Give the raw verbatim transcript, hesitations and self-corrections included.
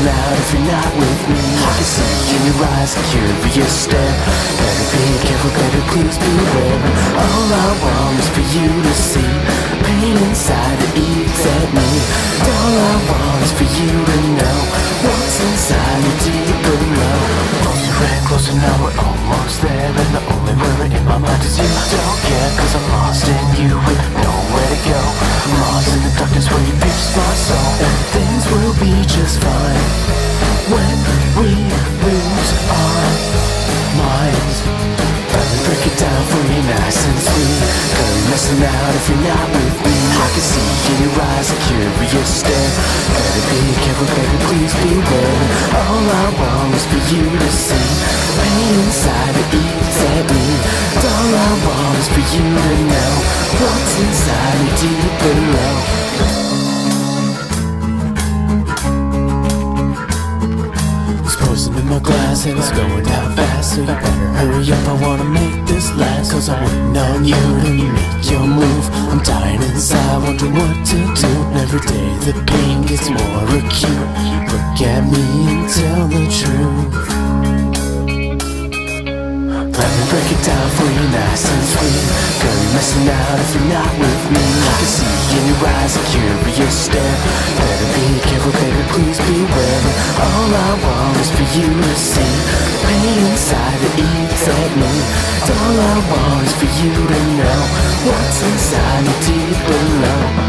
missing out if you're not with me. I can see in your eyes a curious stare. Better be careful, better please beware. All I want is for you to see pain inside that eats at me. All I want is for you to know what's inside me deep below. Hold your hand closer, now we're almost there, and the only worry in my mind is you don't care. Cause I'm lost in you with nowhere to go. I'm lost in the darkness where you pierce my soul. And things will be just fine when we lose our minds. Let me break it down for you nice and sweet. Girl, you're missing out if you're not with me. I can see in your eyes a curious stare. Better be careful, baby, please beware. All I want is for you to see pain inside that eats at me. All I want is for you to know what's inside me deep below. Poison in my glass and it's going down fast, so you better hurry up, I wanna make this last. Cause I'm waiting on you to make your move. I'm dying inside, wondering what to do. And every day the pain gets more acute. Look at me and tell the truth. Let me break it down for you nice and sweet. Girl, you're missing out if you're not with me. I can see in your eyes a curious stare. Better be careful, baby, please beware. All I want is for you to see pain inside that eats at me. All I want is for you to know what's inside me deep below.